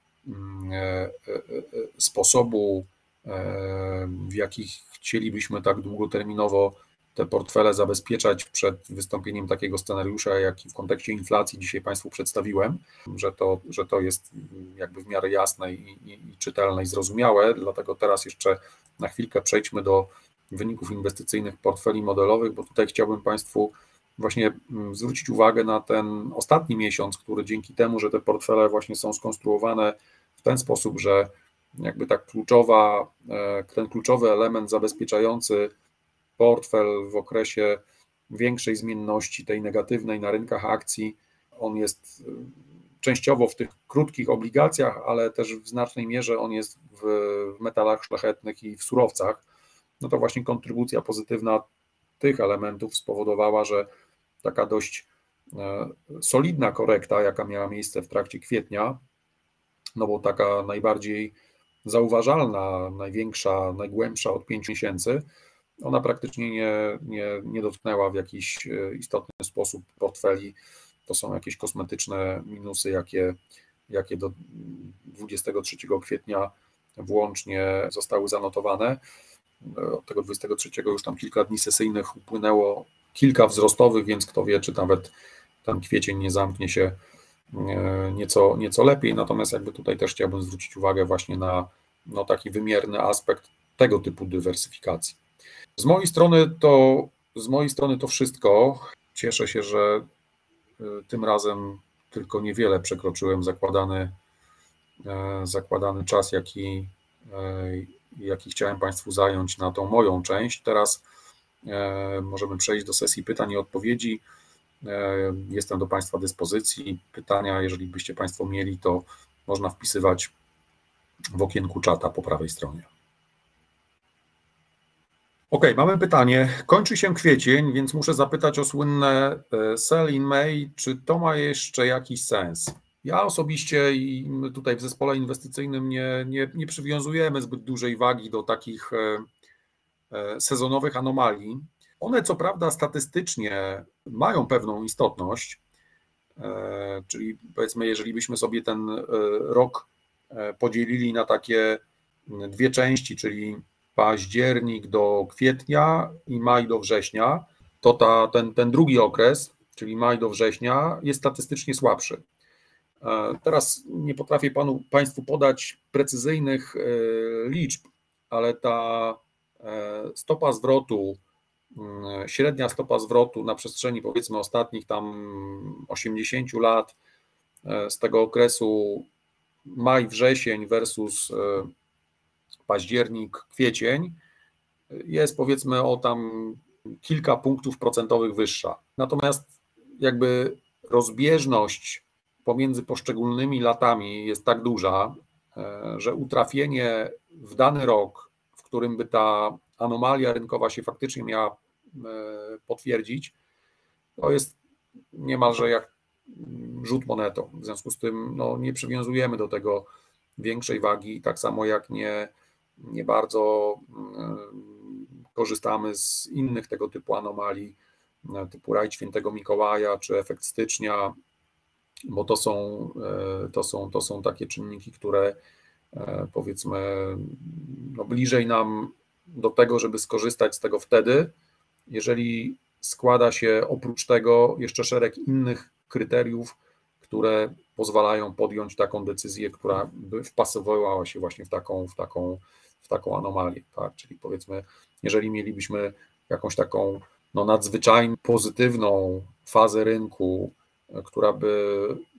sposobu, w jakich chcielibyśmy tak długoterminowo te portfele zabezpieczać przed wystąpieniem takiego scenariusza, jaki w kontekście inflacji dzisiaj Państwu przedstawiłem, że to jest jakby w miarę jasne i czytelne i zrozumiałe. Dlatego teraz jeszcze na chwilkę przejdźmy do wyników inwestycyjnych portfeli modelowych, bo tutaj chciałbym Państwu właśnie zwrócić uwagę na ten ostatni miesiąc, który dzięki temu, że te portfele właśnie są skonstruowane w ten sposób, że jakby ten kluczowy element zabezpieczający portfel w okresie większej zmienności, tej negatywnej na rynkach akcji, on jest częściowo w tych krótkich obligacjach, ale też w znacznej mierze on jest w metalach szlachetnych i w surowcach, no to właśnie kontrybucja pozytywna tych elementów spowodowała, że taka dość solidna korekta, jaka miała miejsce w trakcie kwietnia, no bo taka najbardziej zauważalna, największa, najgłębsza od 5 miesięcy, ona praktycznie nie dotknęła w jakiś istotny sposób portfeli. To są jakieś kosmetyczne minusy, jakie do 23 kwietnia włącznie zostały zanotowane. Od tego 23 już tam kilka dni sesyjnych upłynęło, kilka wzrostowych, więc kto wie, czy nawet ten kwiecień nie zamknie się nieco lepiej. Natomiast jakby tutaj też chciałbym zwrócić uwagę właśnie na taki wymierny aspekt tego typu dywersyfikacji. Z mojej strony to wszystko. Cieszę się, że tym razem tylko niewiele przekroczyłem zakładany czas, jaki chciałem Państwu zająć na tą moją część. Teraz możemy przejść do sesji pytań i odpowiedzi. Jestem do Państwa dyspozycji. Pytania, jeżeli byście Państwo mieli, to można wpisywać w okienku czata po prawej stronie. Ok, mamy pytanie. Kończy się kwiecień, więc muszę zapytać o słynne sell in May. Czy to ma jeszcze jakiś sens? Ja osobiście i my tutaj w zespole inwestycyjnym nie przywiązujemy zbyt dużej wagi do takich sezonowych anomalii. One co prawda statystycznie mają pewną istotność, czyli powiedzmy, jeżeli byśmy sobie ten rok podzielili na takie dwie części, czyli październik do kwietnia i maj do września, to ten drugi okres, czyli maj do września, jest statystycznie słabszy. Teraz nie potrafię Państwu podać precyzyjnych liczb, ale ta stopa zwrotu, średnia stopa zwrotu na przestrzeni powiedzmy ostatnich tam 80 lat z tego okresu maj-wrzesień versus październik, kwiecień jest powiedzmy o tam kilka punktów procentowych wyższa. Natomiast jakby rozbieżność pomiędzy poszczególnymi latami jest tak duża, że utrafienie w dany rok, w którym by ta anomalia rynkowa się faktycznie miała potwierdzić, to jest niemalże jak rzut monetą. W związku z tym nie przywiązujemy do tego większej wagi, tak samo jak nie bardzo korzystamy z innych tego typu anomalii, typu rajd Świętego Mikołaja czy efekt stycznia, bo to są takie czynniki, które powiedzmy bliżej nam do tego, żeby skorzystać z tego wtedy, jeżeli składa się oprócz tego jeszcze szereg innych kryteriów, które pozwalają podjąć taką decyzję, która by wpasowywała się właśnie w taką anomalię, tak? Czyli powiedzmy, jeżeli mielibyśmy jakąś taką nadzwyczajnie pozytywną fazę rynku, która by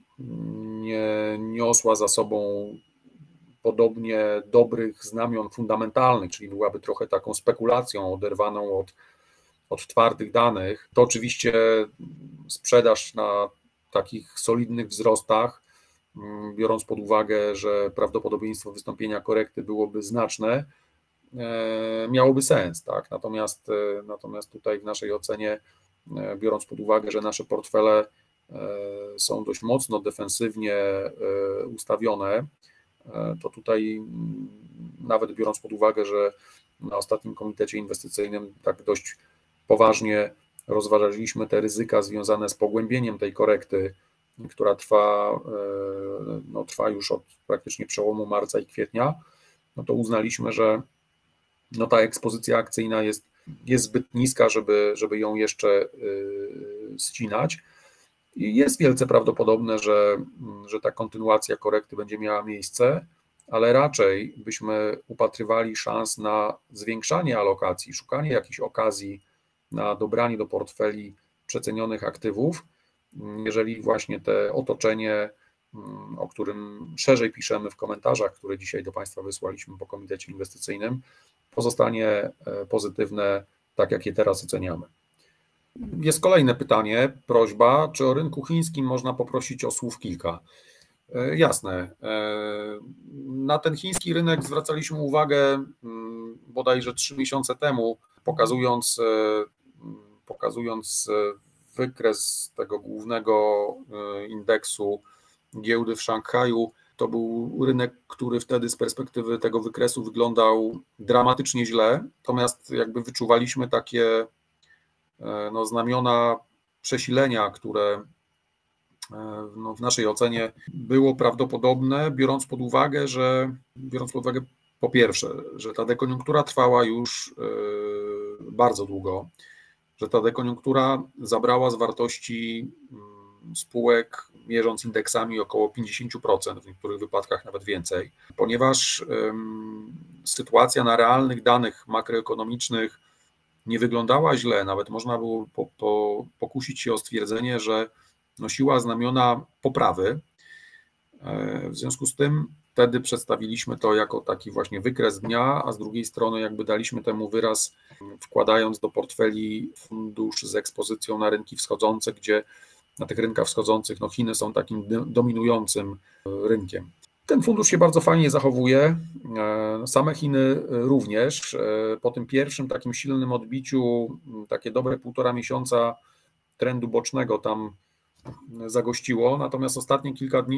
nie niosła za sobą podobnie dobrych znamion fundamentalnych, czyli byłaby trochę taką spekulacją oderwaną od twardych danych, to oczywiście sprzedaż na takich solidnych wzrostach, biorąc pod uwagę, że prawdopodobieństwo wystąpienia korekty byłoby znaczne, miałoby sens, tak? Natomiast tutaj w naszej ocenie, biorąc pod uwagę, że nasze portfele są dość mocno defensywnie ustawione, to tutaj nawet biorąc pod uwagę, że na ostatnim komitecie inwestycyjnym tak dość poważnie rozważaliśmy te ryzyka związane z pogłębieniem tej korekty, która trwa już od praktycznie przełomu marca i kwietnia, to uznaliśmy, że ta ekspozycja akcyjna jest zbyt niska, żeby ją jeszcze ścinać. I jest wielce prawdopodobne, że ta kontynuacja korekty będzie miała miejsce, ale raczej byśmy upatrywali szans na zwiększanie alokacji, szukanie jakichś okazji na dobranie do portfeli przecenionych aktywów, jeżeli właśnie te otoczenie, o którym szerzej piszemy w komentarzach, które dzisiaj do Państwa wysłaliśmy po komitecie inwestycyjnym, pozostanie pozytywne, tak jak je teraz oceniamy. Jest kolejne pytanie, prośba, czy o rynku chińskim można poprosić o słów kilka? Jasne. Na ten chiński rynek zwracaliśmy uwagę bodajże 3 miesiące temu, pokazując wykres tego głównego indeksu giełdy w Szanghaju. To był rynek, który wtedy z perspektywy tego wykresu wyglądał dramatycznie źle, natomiast jakby wyczuwaliśmy takie znamiona przesilenia, które w naszej ocenie było prawdopodobne, biorąc pod uwagę po pierwsze, że ta dekoniunktura trwała już bardzo długo, że ta dekoniunktura zabrała z wartości spółek, mierząc indeksami, około 50%, w niektórych wypadkach nawet więcej, ponieważ sytuacja na realnych danych makroekonomicznych nie wyglądała źle, nawet można było pokusić się o stwierdzenie, że nosiła znamiona poprawy. W związku z tym wtedy przedstawiliśmy to jako taki właśnie wykres dnia, a z drugiej strony jakby daliśmy temu wyraz, wkładając do portfeli fundusz z ekspozycją na rynki wschodzące, gdzie na tych rynkach wschodzących Chiny są takim dominującym rynkiem. Ten fundusz się bardzo fajnie zachowuje, same Chiny również. Po tym pierwszym takim silnym odbiciu, takie dobre 1,5 miesiąca trendu bocznego tam zagościło, natomiast ostatnie kilka dni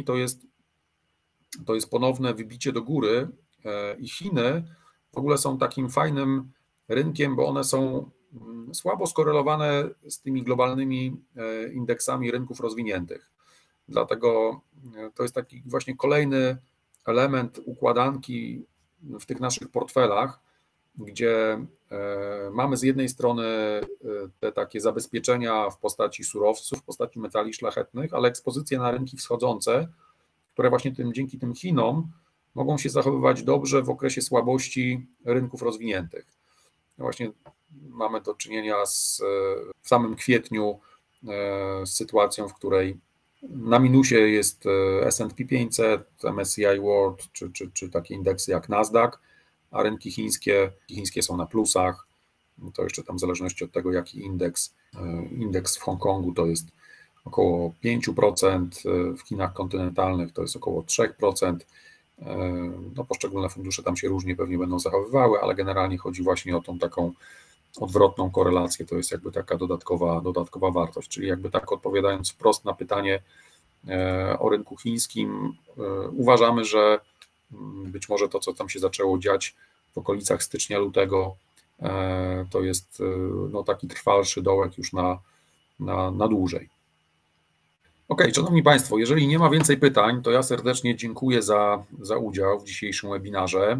to jest ponowne wybicie do góry i Chiny w ogóle są takim fajnym rynkiem, bo one są słabo skorelowane z tymi globalnymi indeksami rynków rozwiniętych. Dlatego to jest taki właśnie kolejny element układanki w tych naszych portfelach, gdzie mamy z jednej strony te takie zabezpieczenia w postaci surowców, w postaci metali szlachetnych, ale ekspozycje na rynki wschodzące, które właśnie dzięki tym Chinom mogą się zachowywać dobrze w okresie słabości rynków rozwiniętych. Właśnie mamy do czynienia w samym kwietniu z sytuacją, w której na minusie jest S&P 500, MSCI World czy takie indeksy jak Nasdaq, a rynki chińskie są na plusach. To jeszcze tam w zależności od tego, jaki indeks w Hongkongu to jest około 5%, w Chinach kontynentalnych to jest około 3%. Poszczególne fundusze tam się różnie pewnie będą zachowywały, ale generalnie chodzi właśnie o tą taką odwrotną korelację, to jest jakby taka dodatkowa wartość, czyli jakby tak odpowiadając wprost na pytanie o rynku chińskim, uważamy, że być może to, co tam się zaczęło dziać w okolicach stycznia, lutego, to jest taki trwalszy dołek już na dłużej. Ok, szanowni Państwo, jeżeli nie ma więcej pytań, to ja serdecznie dziękuję za udział w dzisiejszym webinarze.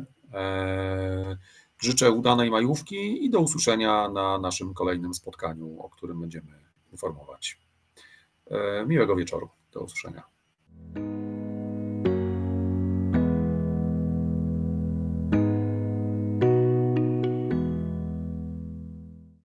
Życzę udanej majówki i do usłyszenia na naszym kolejnym spotkaniu, o którym będziemy informować. Miłego wieczoru. Do usłyszenia.